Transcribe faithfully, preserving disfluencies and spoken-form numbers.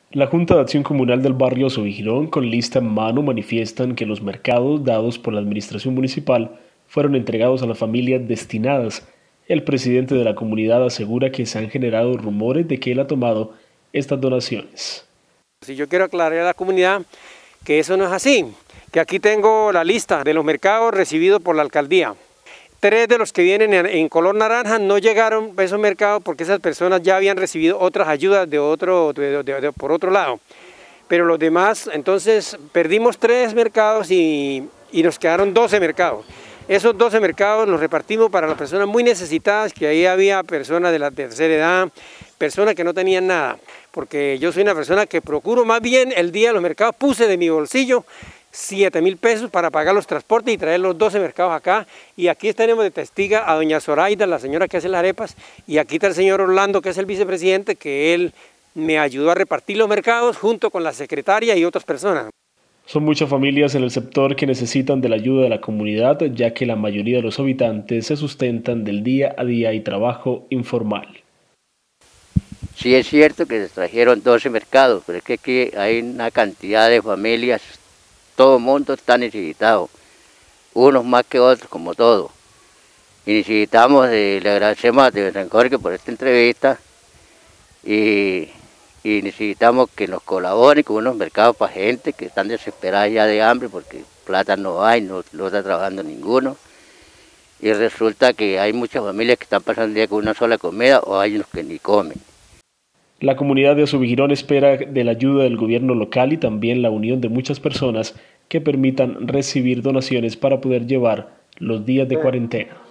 La Junta de Acción Comunal del barrio Subigirón, con lista en mano, manifiestan que los mercados dados por la administración municipal fueron entregados a las familias destinadas. El presidente de la comunidad asegura que se han generado rumores de que él ha tomado estas donaciones. Si yo quiero aclarar a la comunidad que eso no es así, que aquí tengo la lista de los mercados recibidos por la alcaldía. Tres de los que vienen en color naranja no llegaron a esos mercados porque esas personas ya habían recibido otras ayudas de otro, de, de, de, por otro lado. Pero los demás, entonces perdimos tres mercados y, y nos quedaron doce mercados. Esos doce mercados los repartimos para las personas muy necesitadas, que ahí había personas de la tercera edad, personas que no tenían nada. Porque yo soy una persona que procuro más bien el día de los mercados, puse de mi bolsillo siete mil pesos para pagar los transportes y traer los doce mercados acá. Y aquí tenemos de testiga a doña Zoraida, la señora que hace las arepas, y aquí está el señor Orlando, que es el vicepresidente, que él me ayudó a repartir los mercados junto con la secretaria y otras personas. Son muchas familias en el sector que necesitan de la ayuda de la comunidad, ya que la mayoría de los habitantes se sustentan del día a día y trabajo informal. Sí es cierto que se trajeron doce mercados, pero es que aquí hay una cantidad de familias. Todo el mundo está necesitado, unos más que otros, como todo. Y necesitamos, eh, le agradecemos a T V San Jorge por esta entrevista y, y necesitamos que nos colaboren con unos mercados para gente que están desesperadas ya de hambre porque plata no hay, no, no está trabajando ninguno. Y resulta que hay muchas familias que están pasando el día con una sola comida o hay unos que ni comen. La comunidad de Subigirón espera de la ayuda del gobierno local y también la unión de muchas personas que permitan recibir donaciones para poder llevar los días de cuarentena.